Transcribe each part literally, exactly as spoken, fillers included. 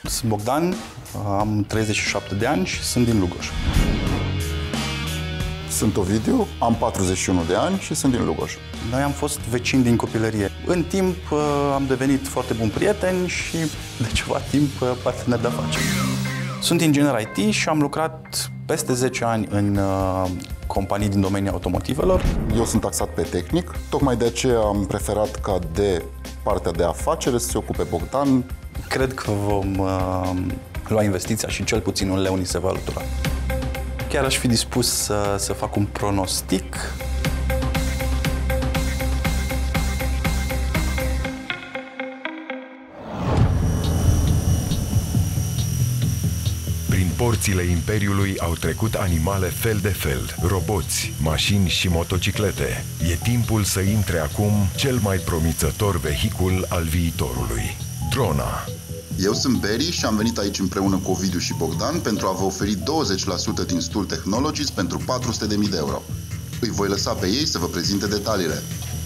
Sunt Bogdan, am treizeci și șapte de ani și sunt din Lugoj. Sunt Ovidiu, am patruzeci și unu de ani și sunt din Lugoj. Noi am fost vecini din copilărie. În timp am devenit foarte buni prieteni și de ceva timp parteneri de afaceri. Sunt inginer I T și am lucrat peste zece ani în uh, companii din domeniul automotivelor. Eu sunt taxat pe tehnic, tocmai de aceea am preferat ca de partea de afacere să se ocupe Bogdan. Cred că vom uh, lua investiția și cel puțin un leu ni se va alătura. Chiar aș fi dispus să, să fac un pronostic. Prin porțile Imperiului au trecut animale fel de fel, roboți, mașini și motociclete. E timpul să intre acum cel mai promițător vehicul al viitorului, drona. Eu sunt Beri și am venit aici împreună cu Ovidiu și Bogdan pentru a vă oferi douăzeci la sută din Stool Technologies pentru patru sute de mii de euro. Îi voi lăsa pe ei să vă prezinte detaliile.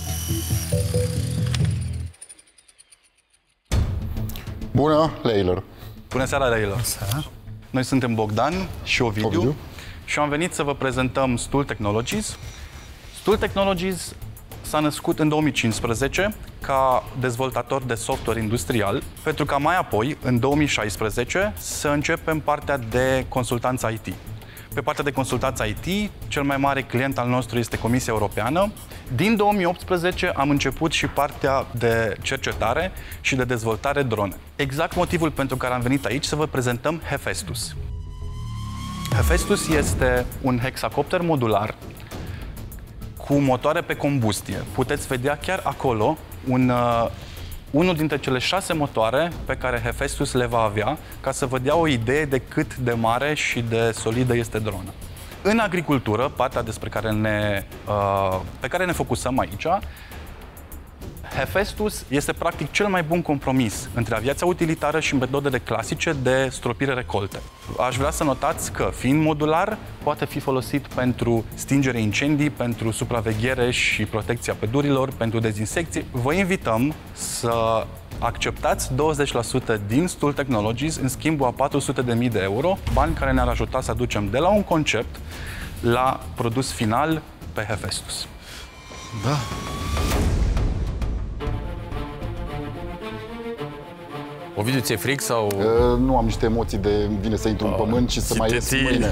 Bună, Leilor! Bună seara, Leilor! Noi suntem Bogdan și Ovidiu, Ovidiu și am venit să vă prezentăm Stool Technologies. Stool Technologies s-a născut în două mii cincisprezece ca dezvoltator de software industrial, pentru ca mai apoi, în două mii șaisprezece, să începem partea de consultanță I T. Pe partea de consultanță I T, cel mai mare client al nostru este Comisia Europeană. Din două mii optsprezece am început și partea de cercetare și de dezvoltare drone. Exact motivul pentru care am venit aici să vă prezentăm Hephaestus. Hephaestus este un hexacopter modular cu motoare pe combustie. Puteți vedea chiar acolo un, uh, unul dintre cele șase motoare pe care Hephaestus le va avea, ca să vă dea o idee de cât de mare și de solidă este drona. În agricultură, partea despre care ne, uh, pe care ne focusăm aici, Hephaestus este practic cel mai bun compromis între aviația utilitară și metodele clasice de stropire recolte. Aș vrea să notați că, fiind modular, poate fi folosit pentru stingere incendii, pentru supraveghere și protecția pădurilor, pentru dezinsecție. Vă invităm să acceptați douăzeci la sută din Stool Technologies în schimbul a patru sute de mii de euro, bani care ne-ar ajuta să aducem de la un concept la produs final pe Hephaestus. Da. Ovidiu, ți-e fric sau... Uh, nu am niște emoții de vine să intru uh, în pământ și să mai ies mâine.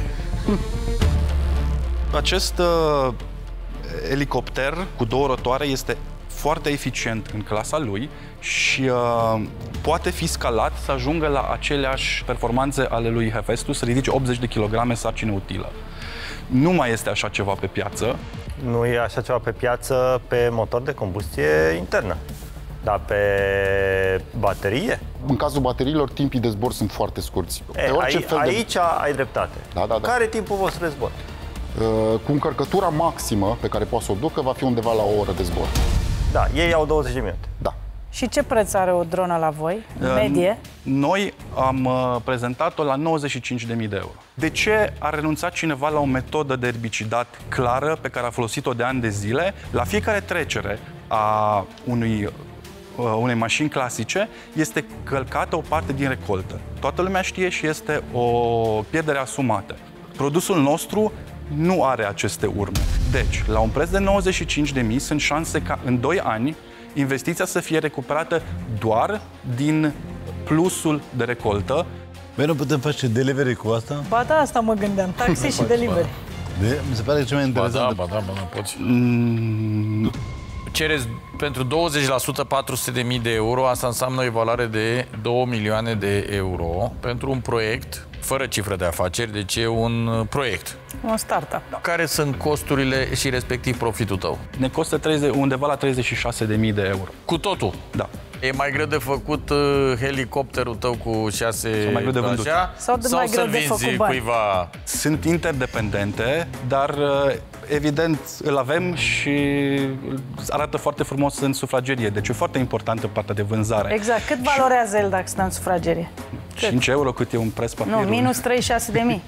Acest uh, elicopter cu două rotoare este foarte eficient în clasa lui și uh, poate fi scalat să ajungă la aceleași performanțe ale lui Hephaestus, să ridice optzeci de kilograme sarcină utilă. Nu mai este așa ceva pe piață. Nu e așa ceva pe piață pe motor de combustie internă. Dar pe baterie? În cazul bateriilor, timpii de zbor sunt foarte scurți. E, pe orice ai, fel de... Aici ai dreptate. Da, da, da. Care e timpul vostru de zbor? Uh, cu încărcătura maximă pe care poate să o ducă, va fi undeva la o oră de zbor. Da, ei au douăzeci de minute. Da. Și ce preț are o dronă la voi, în medie? Noi am uh, prezentat-o la nouăzeci și cinci de mii de euro. De ce a renunțat cineva la o metodă de erbicidat clară pe care a folosit-o de ani de zile? La fiecare trecere a unui unei mașini clasice, este călcată o parte din recoltă. Toată lumea știe și este o pierdere asumată. Produsul nostru nu are aceste urme. Deci, la un preț de nouăzeci și cinci de mii, sunt șanse ca în doi ani investiția să fie recuperată doar din plusul de recoltă. Băi, nu putem face delivery cu asta? Ba da, asta mă gândeam. Taxi și delivery. De, mi se pare cel mai interesant. Ba da, ba da, ba da, poți. Mm. Cereți pentru douăzeci la sută patru sute de mii de euro, asta înseamnă o evaluare de două milioane de euro pentru un proiect fără cifră de afaceri, deci e un proiect. Un startup. Care sunt costurile și respectiv profitul tău? Ne costă treizeci, undeva la treizeci și șase de mii de euro. Cu totul? Da. E mai greu de făcut uh, helicopterul tău cu șase... Sau mai greu de vândut. Așa, sau de sau mai greu să de vinzi făcut bani. cuiva... Sunt interdependente, dar evident îl avem și arată foarte frumos în sufragerie. Deci e foarte importantă partea de vânzare. Exact. Cât valorează el dacă stă în sufragerie? cinci euro cât e un preț papirul? Nu, minus treizeci și șase de mii.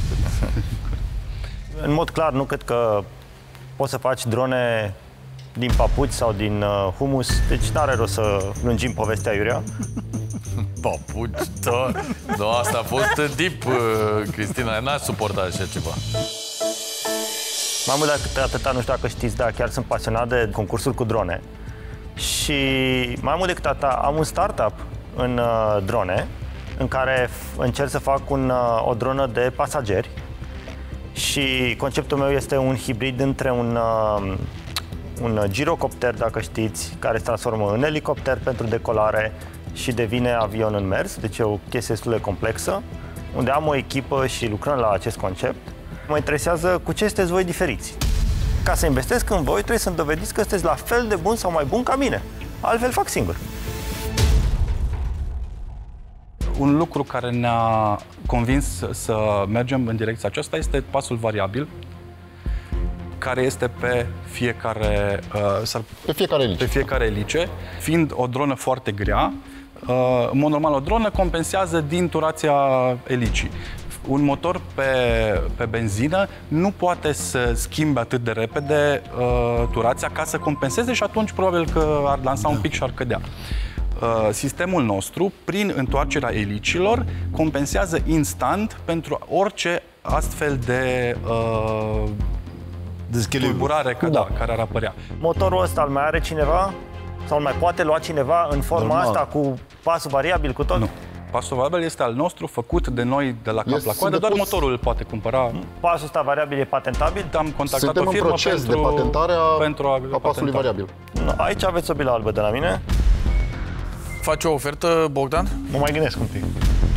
În mod clar, nu cred că poți să faci drone din papuci sau din uh, humus, deci n-are rost să lungim povestea iurea. Papuci, da. Da, asta a fost deep, Cristina, n-a suportat așa ceva. Mai mult decât atâta, nu știu dacă știți, dar chiar sunt pasionat de concursuri cu drone. Și mai mult decât atâta, am un startup în uh, drone, în care încerc să fac un, uh, o dronă de pasageri. Și conceptul meu este un hibrid între un, uh, un girocopter, dacă știți, care se transformă în elicopter pentru decolare și devine avion în mers. Deci e o chestie destul de complexă, unde am o echipă și lucrăm la acest concept. Mă interesează cu ce sunteți voi diferiți. Ca să investesc în voi, trebuie să-mi dovediți că sunteți la fel de bun sau mai bun ca mine. Altfel fac singur. Un lucru care ne-a convins să mergem în direcția aceasta este pasul variabil, care este pe fiecare, uh, pe fiecare elice. Pe fiecare elice. Fiind o dronă foarte grea, uh, în mod normal o dronă compensează din turația elicii. Un motor pe, pe benzină nu poate să schimbe atât de repede uh, turația ca să compenseze și atunci probabil că ar lansa un pic și ar cădea. Uh, sistemul nostru, prin întoarcerea elicilor, compensează instant pentru orice astfel de uh, tulburare ca, da, care ar apărea. Motorul ăsta îl mai are cineva? Sau îl mai poate lua cineva în forma Normal. asta cu pasul variabil, cu tot? Nu. Pasul variabil este al nostru, făcut de noi de la cap este la coadă, doar depus... motorul îl poate cumpăra. Pasul ăsta variabil e patentabil? Am contactat Suntem o firmă în proces pentru, de patentare a, pentru a, a pasului variabil. Aici aveți o bilă albă de la mine. Faci o ofertă, Bogdan? Mă mai gândesc un pic.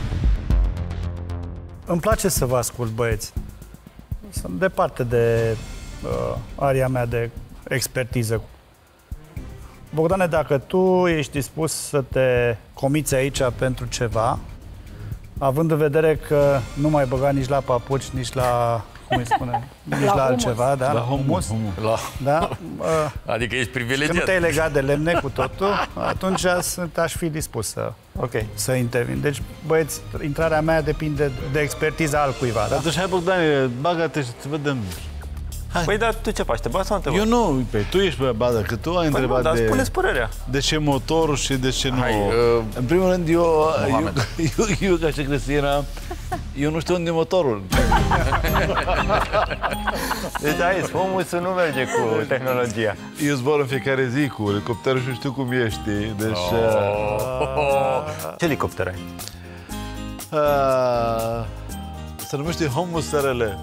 Îmi place să vă ascult, băieți. Sunt departe de uh, area mea de expertiză. Bogdane, dacă tu ești dispus să te comiți aici pentru ceva, având în vedere că nu mai băga nici la papuci, nici la, cum îi spune, nici la, la altceva, da? La humus. La... Da? Uh, adică ești privilegiat. Când nu te-ai legat de lemne cu totul, atunci sunt, aș fi dispus să, okay. să intervin. Deci, băieți, intrarea mea depinde de expertiza altcuiva, da? Atunci, hai, Bogdane, bagă-te și să vedem. Hai. Păi, dar tu ce faci? Te bagi sau nu te bagi? Eu nu, pe tu ești pe bază, că tu ai păi întrebat nu, dar de... spune-ți părerea. De ce motorul și de ce nu... Hai, uh, în primul rând, eu, eu, eu, eu, ca și Cristina, eu nu știu unde e motorul. Deci, aici, humusul nu merge cu tehnologia. Eu zbor în fiecare zi cu elicopterul și știu cum ești. Deci... Oh. Ce elicopter ai? Uh, se numește Humus S R L.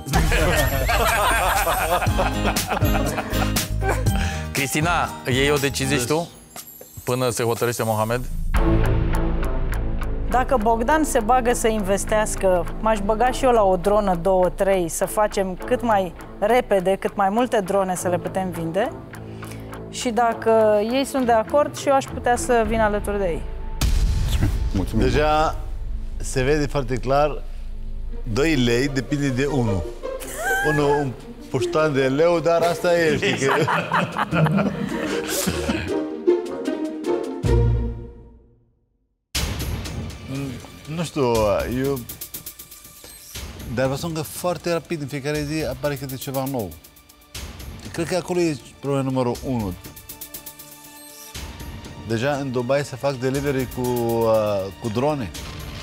Cristina, iei o decizie și tu? Până se hotărăște Mohamed? Dacă Bogdan se bagă să investească, m-aș băga și eu la o dronă, două, trei, să facem cât mai repede, cât mai multe drone să le putem vinde. Și dacă ei sunt de acord, și eu aș putea să vin alături de ei. Mulțumim. Deja se vede foarte clar, doi lei depinde de unul. Unul un puștan de leu, dar asta e, știi că... Nu știu, eu... Dar vă spun că foarte rapid, în fiecare zi, apare câte ceva nou. Cred că acolo e problema numărul unu. Deja în Dubai se fac delivery cu, uh, cu drone.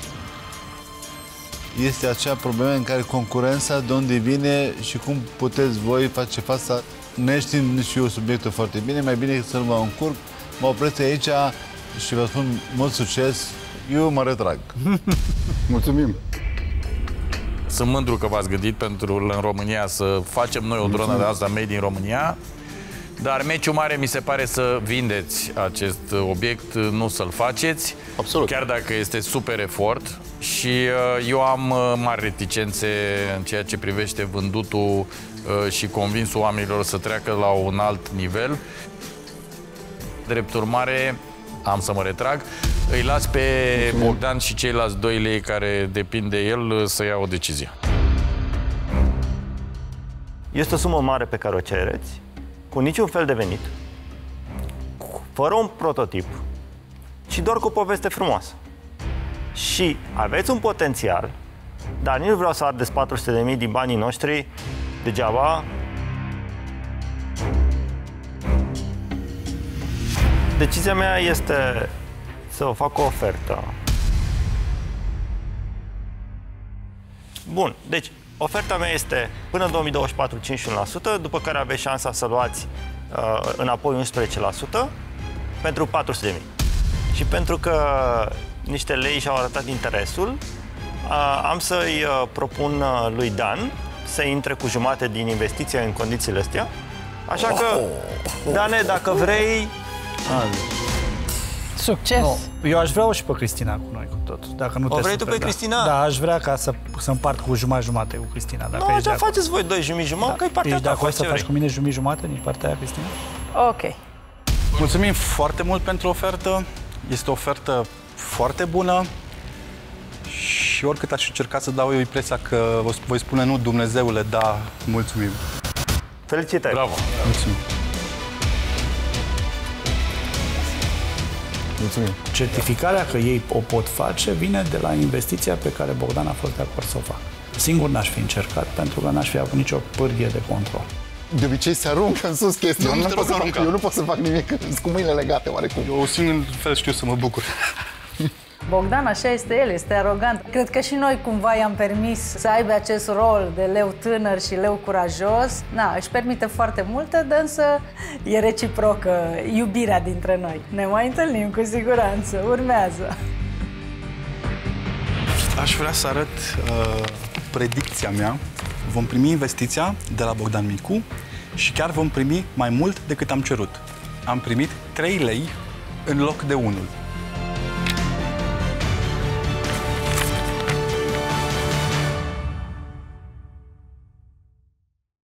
Este acea problemă în care concurența, de unde vine și cum puteți voi face fața. Neștiind și eu subiectul foarte bine, mai bine să nu mă încurc, mă opresc aici și vă spun mult succes. Eu mă retrag. Mulțumim! Sunt mândru că v-ați gândit pentru în România să facem noi o dronă de asta made in România, dar meciul mare mi se pare să vindeți acest obiect, nu să-l faceți. Absolut. Chiar dacă este super efort. Și uh, eu am uh, mari reticențe în ceea ce privește vândutul uh, și convinsul oamenilor să treacă la un alt nivel. Drept urmare, am să mă retrag. Îi las pe Mulțumim. Bogdan și ceilalți doi lei care depind de el să ia o decizie. Este o sumă mare pe care o cereți, cu niciun fel de venit, fără un prototip, ci doar cu o poveste frumoasă. Și aveți un potențial, dar nici nu vreau să ardeți patru sute de mii din banii noștri degeaba. Decizia mea este să vă fac o ofertă Bun, deci oferta mea este până în două mii douăzeci și patru cincizeci și unu la sută, după care aveți șansa să luați uh, înapoi unsprezece la sută pentru patru sute de mii. Și pentru că niște lei și-au arătat interesul, uh, am să-i uh, propun uh, lui Dan să intre cu jumate din investiție în condițiile astea. Așa că, Dane, dacă vrei... Succes! Nu, eu aș vrea-o și pe Cristina cu noi, cu tot. Dacă nu O te vrei tu super, pe Cristina? Da, aș vrea ca să, să împart cu jumătate-jumate cu Cristina. Dacă Nu, ești așa de faceți voi doi jumătate, că e partea Ești de ta, acord faci să ce faci vrei. cu mine jumătate din partea aia, Cristina? Ok. Mulțumim foarte mult pentru ofertă. Este o ofertă foarte bună și oricât aș încerca să dau eu impresia că vă voi spune nu, Dumnezeule, da, mulțumim. Felicitări! Bravo! Mulțumim. Mulțumim. Certificarea că ei o pot face vine de la investiția pe care Bogdan a fost de acord să o facă. Singur n-aș fi încercat, pentru că n-aș fi avut nicio pârghie de control. De obicei se aruncă în sus chestii. Eu Eu, nu nu te pot rog să fac, arunca. eu nu pot să fac nimic, sunt cu mâinile legate oarecum. Eu singur fel știu să mă bucur. Bogdan, așa este el, este arogant. Cred că și noi cumva i-am permis să aibă acest rol de leu tânăr și leu curajos. Na, își permite foarte multe, însă e reciprocă iubirea dintre noi. Ne mai întâlnim cu siguranță, urmează. Aș vrea să arăt uh, predicția mea. Vom primi investiția de la Bogdan Micu și chiar vom primi mai mult decât am cerut. Am primit trei lei în loc de unul.